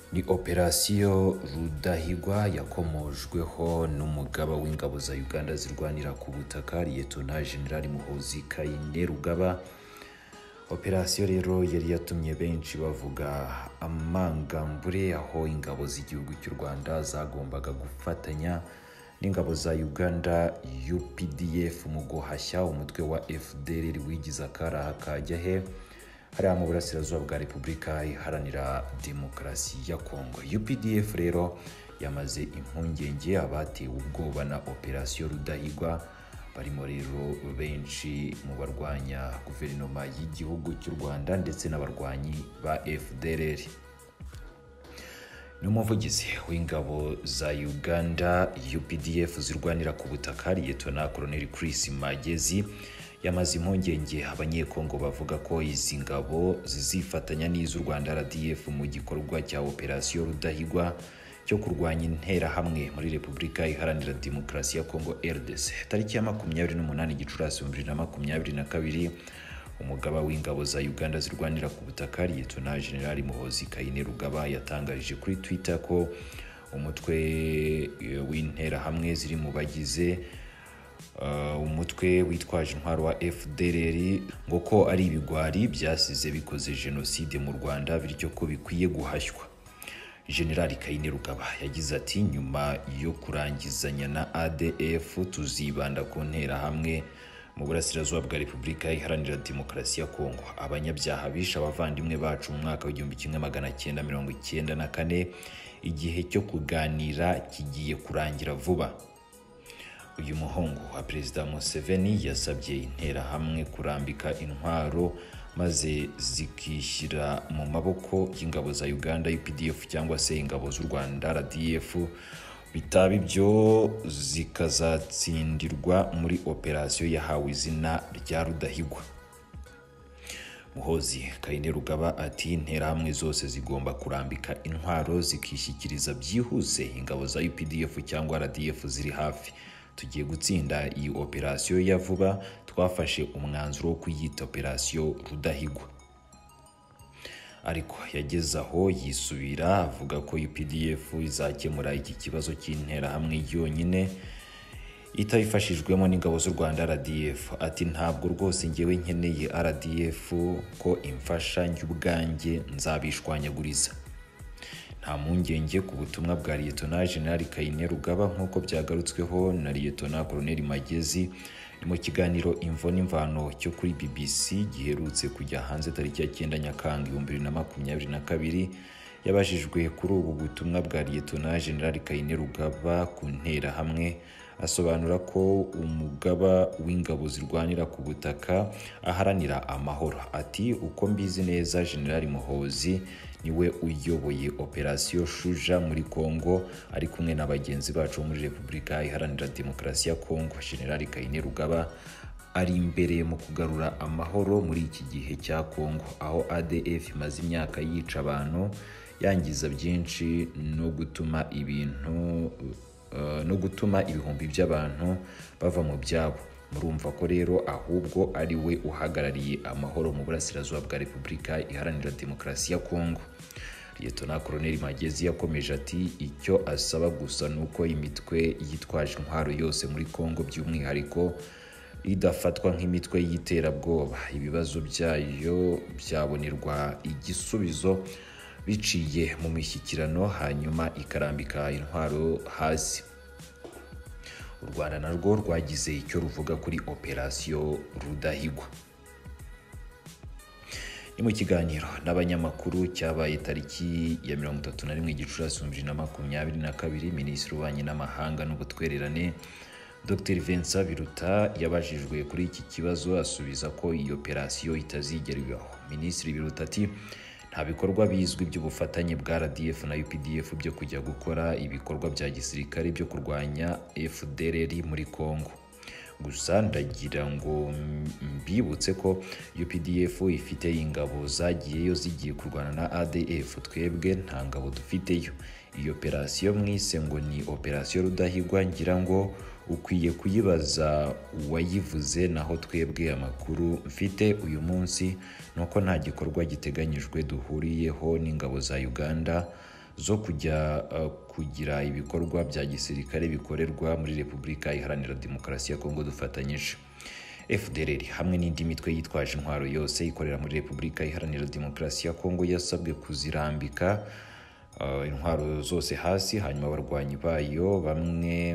Ni operasiyo Rudahigwa yakomojweho n'umugaba w'ingabo za Uganda zirwanira ku butaka Liyetona General Muhoozi Kainerugaba. Operasiyo rero yari yatumye benshi bavuga amangambure, aho ingabo z'igihugu cy'u Rwanda zagombaga gufatanya n'ingabo za Uganda UPDF mu guhashya umutwe wa FDLR wigize akaraha kajya he hariya mu burasirazuba bwa Repubulika Iharanira Demokarasi ya Kongo. UPDF rero yamaze impungenge abatewe ubwoba na operasiyo Rudahigwa, barimo rero benshi mu barwanya guverinoma y'igihugu cy'u Rwanda ndetse n'abarwanyi ba FDLR. N'umuvugizi w'ingabo za Uganda UPDF zirwanira ku butaka Liyetona Colonel Chris Magezi yamaze impungenge abanyekongo bavuga ko izi ngabo zizifatanya n'iz'u Rwanda RDF mu gikorwa cya operasiyo Rudahigwa cyo kurwanya interahamwe muri Repubulika Iharanira Demokarasi ya Kongo RDC. Tariki ya 28 Gicurasi 2022, umugaba w'ingabo za Uganda zirwanira ku butaka Liyetona General Muhoozi Kainerugaba yatangarije kuri Twitter ko umutwe w'interahamwe ziri mu bagize umutwe witwaje intwaro wa FDLR ngo ko ari ibigwari byasize bikoze jenoside mu Rwanda, bityo ko bikwiye guhashywa. General Kainerugaba yagize ati, nyuma yo kurangizanya na ADF tuzibanda ku nterahamwe mu burasirazuba bwa Repubulika Iharanira Demokarasi ya Kongo. Abanyabyaha bishe abavandimwe bacu mu mwaka wa 1994, igihe cyo kuganira kigiye kurangira vuba. Uyu muhungu wa Perezida Museveni yasabye interahamwe kurambika intwaro maze zikishyira mu maboko y'ingabo za Uganda UPDF cyangwa se ingabo z'u Rwanda RDF, bitaba ibyo zikazatsindirwa muri operasiyo yahawe izina rya Rudahigwa. Muhoozi Kainerugaba ati, interahamwe zose zigomba kurambika intwaro zikishyikiriza byihuse ingabo za UPDF cyangwa RDF ziri hafi. Tugiye gutsinda iyi operasiyo ya vuba. Twafashe umwanzuro wo kuyita operasiyo Rudahigwa. Ariko yageze aho yisubira avuga ko UPDF izakemura iki kibazo cy'interahamwe yonyine itabifashijwemo n'ingabo z'u Rwanda RDF. Ati, ntabwo rwose ngewe nkeneye RDF ko imfasha njye ubwanjye nzabishwanyaguriza. Nta mpungenge ku butumwa bwa Liyetona General Kainerugaba nk'uko byagarutsweho na Liyetona Colonel Magezi mu kiganiro Imvo n'Imvano cyo kuri BBC giherutse kujya hanze tariki ya 9 Nyakanga 2022. Yabajijwe kuri ubu butumwa bwa Liyetona General Kainerugaba ku nterahamwe, asobanura ko umugaba w'ingabo zirwanira ku butaka aharanira amahoro. Ati, uko mbizi neza General Muhoozi niwe uyoboye operasiyo Shuja muri Kongo ari kumwe na bagenzi bacu muri Repubulika Iharanira Demokarasi ya Kongo. General Kainerugaba ari imbere mu kugarura amahoro muri iki gihe cya Kongo, aho ADF imaze imyaka yica abantu, yangiza byinshi no gutuma ibihumbi by'abantu bava mu byabo. Murumva ko rero ahubwo ari we uhagarariye amahoro mu burasirazuba bwa Repubulika Iharanira Demokarasi ya Kongo. Liyetona Colonel Magezi yakomeje ati, icyo asaba gusa nuko imitwe yitwaje intwaro yose muri Kongo by'umwihariko idafatwa nk'imitwe y'iterabwoba. Ibibazo byayo byabonerwa igisubizo biciye mu mishyikirano, hanyuma ikarambika intwaro hasi. U Rwanda narwo rwagize icyo ruvuga kuri operasiyo Rudahigwa. Ni mu kiganiro n'abanyamakuru cyabaye tariki ya 31 Gicurasi 2022, Minisitiri w'Ububanyi n'Amahanga n'Ubutwererane Dr Vincent Biruta yabajijwe kuri iki kibazo asubiza ko iyi operasiyo itazigera ibaho. Minisitiri Biruta ati, nta bikorwa bizwi by'ubufatanye bwa RDF na UPDF byo kujya gukora ibikorwa bya gisirikare byo kurwanya FDLR muri Kongo. Gusa ndagira ngo mbibutse ko UPDF ifite ingabo zagiyeyo zigiye kurwana na ADF, twebwe nta ngabo dufiteyo. Iyo operasiyo mwise ngo ni operasiyo Rudahigwa, ngira ngo ukwiye kuyibaza uwayivuze, naho twebwe amakuru mfite uyu munsi nuko nta gikorwa giteganyijwe duhuriyeho n'ingabo za Uganda zo kujya kugira ibikorwa bya gisirikare bikorerwa muri Repubulika Iharanira Demokarasi ya Kongo dufatanyije. FDLR hamwe n'indi mitwe yitwaje intwaro yose ikorera muri Repubulika Iharanira Demokarasi ya Kongo yasabwe kuzirambika intwaro zose hasi, hanyuma abarwanyi bayo bamwe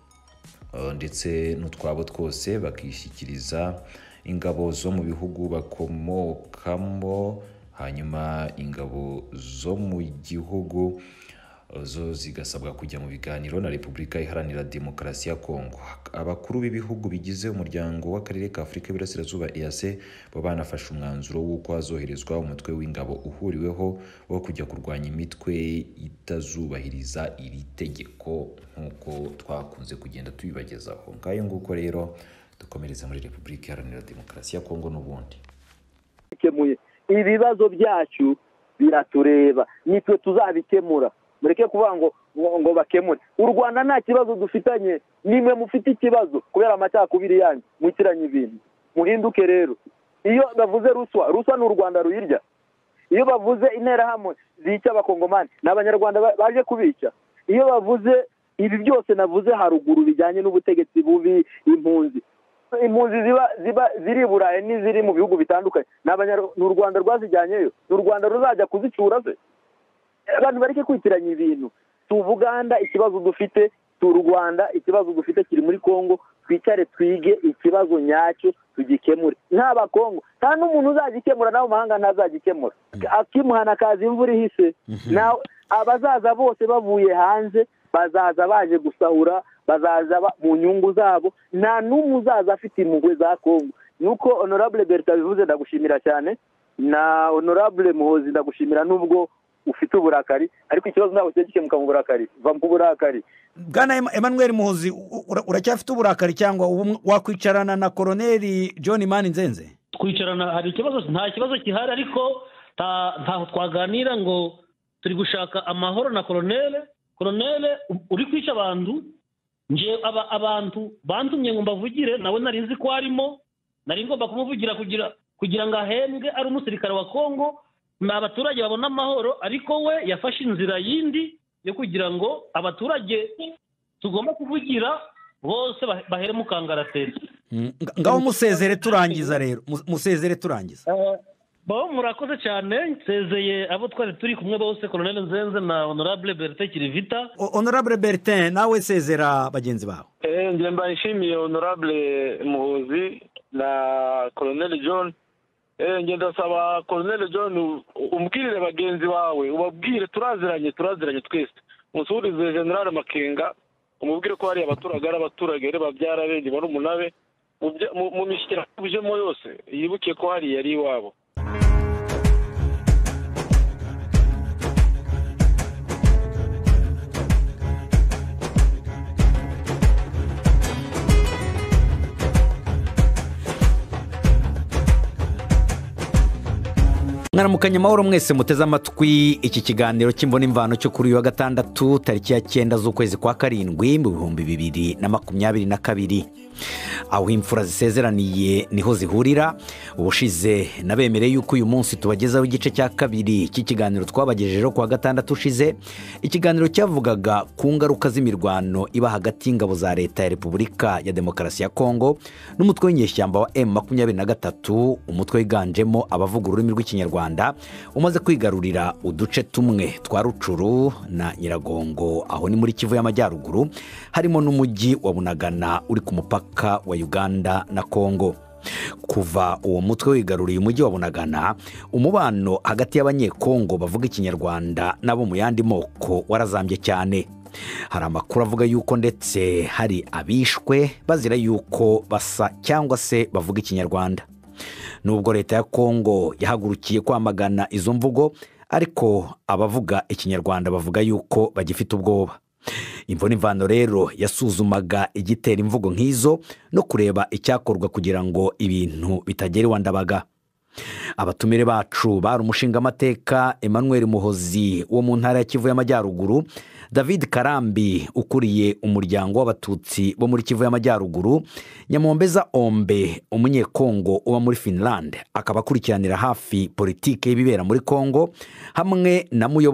ndetse n'utwabo twose bakishyikiriza ingabo zo mu bihugu bakomokamo, hanyuma ingabo zo mu gihugu zo zigasabwa kujya mu biganiro na Repubulika Iharanira Demokarasi ya Kongo. Abakuru b'ibihugu bigize umuryango w'akarere ka Afurika y'Iburasirazuba EAC bo banafashe umwanzuro w'uko hazoherezwa umutwe w'ingabo uhuriweho wo kujya kurwanya imitwe itazubahiriza iri tegeko nk'uko twakunze kugenda tubibagezaho. Ngayo nguko rero dukomereza muri Repubulika Iharanira Demokarasi ya Kongo n'ubundi. Ibibazo byacu biratureba, nitwe tuzabikemura. Mureke kuvuga ngo bakemure. U Rwanda nta kibazo dufitanye, nimwe mufite ikibazo kubera amacakubiri yanyu mwitiranye ibintu. Muhinduke rero. Iyo bavuze ruswa n'u Rwanda ruyirya. Iyo bavuze interahamwe zica abakongomani n'abanyarwanda baje kubica. Iyo bavuze ibi byose navuze haruguru bijyanye n'ubutegetsi bubi, impunzi ziba ziri Burayi n'iziri mu bihugu bitandukanye, n'u Rwanda rwazijyanyeyo, n'u Rwanda ruzajya kuzicura se. Abantu bareke kwitiranya ibintu. Tuvuganda ikibazo dufite, tu Rwanda ikibazo dufite kiri muri Kongo, twicare twige ikibazo nyacyo tugikemure. Nta Kongo nta n'umuntu uzagikemura, naho mahanga ntazagikemura. Akimuhana kazi imvura ihise. Naho abazaza bose bavuye hanze bazaza baje gusahura, bazaza mu nyungu zabo, nta n'umwe uzaza afite impuhwe za Kongo. Nuko Honorable Berta bivuze ndagushimira cyane, na Honorable Muhozi ndagushimira nubwo ufite uburakari, ariko ikibazo ntabwo cyekemuka mu burakari, va mu burakari. Bwana Emmanuel Muhozi, uracyafite uburakari cyangwa wakwicarana na Koloneli John Maninzenze? Kwicarana hari ikibazo, nta kibazo gihari, ariko ntaho twaganira ngo turi gushaka amahoro na Koloneli uri kwica abantu. Nje abantu bantumye ngo mbavugire, nawe nari nzi ko arimo, nari ngomba kumuvugira kugira ngo ahembwe ari umusirikare wa Kongo n'abaturage babona amahoro, ariko we yafashe inzira yindi yo kugira ngo abaturage tugomba kuvugira bose bahere mu kangaratete. Ngaho musezere turangiza rero, musezere turangiza. Murakoze cyane, nsezeye abo twari turi kumwe bose, Colonel Nzenze na Honorable Bertin Kirivita. Honorable Bertin, nawe sezera bagenzi bawe. Nje mbanishimiye Honorable Muhozi na Colonel John. Nje ndasaba Colonel John umbwirire bagenzi bawe, ubabwire turaziranye twese. Musurize General Makenga, umubwire ko hari abaturage babyara benge bari umunabe mu mishyikira bujemo yose, yibuke ko hari yari iwabo. Mwaramukanya amahoro mwese muteze amatwi iki kiganiro cy'imbona imvano cyo kuri uyu wa gatandatu tariki ya 9 z'ukwezi kwa karindwi mu 2022. Aho imfura zisezeraniye niho zihurira. Ubushize nabemereye yuko uyu munsi tubagezaho igice cya kabiri cy'ikiganiro twabagejejeho kwa gatandatu ushize. Ikiganiro cyavugaga ku ngaruka z'imirwano iba hagati y'ingabo za leta ya Repubulika ya Demokarasi ya Kongo n'umutwe w'inyeshyamba wa M23, umutwe wiganjemo abavuga ururimi rw'ikinyarwanda umaze kwigarurira uduce tumwe twa Rucuru na Nyiragongo, aho ni muri Kivu y'Amajyaruguru, harimo n'umujyi wa Bunagana uri ku mupaka wa Uganda na Kongo. Kuva uwo mutwe wigaruriye umujyi wa Bunagana, umubano hagati y'abanyekongo bavuga ikinyarwanda nabo mu yandi moko warazambye cyane. Hari amakuru avuga yuko ndetse hari abishwe bazira yuko basa cyangwa se bavuga ikinyarwanda. Nubwo leta ya Kongo yahagurukiye kwamagana izo mvugo, ariko abavuga ikinyarwanda bavuga yuko bagifite ubwoba. Imbona imvano rero yasuzumaga igitera imvugo nk'izo no kureba icyakorwa kugira ngo ibintu bitagera iwandabaga. Abatumire bacu bari umushinga amateka Emmanuel Muhozi wo mu ntara ya Kivu y'Amajyaruguru, David Karambi ukuriye umuryango w'abatutsi bo muri Kivu y'Amajyaruguru, Nyamombeza Ombe umunyekongo uba muri Finland akaba akurikiranira hafi politike y'ibibera muri Kongo, hamwe na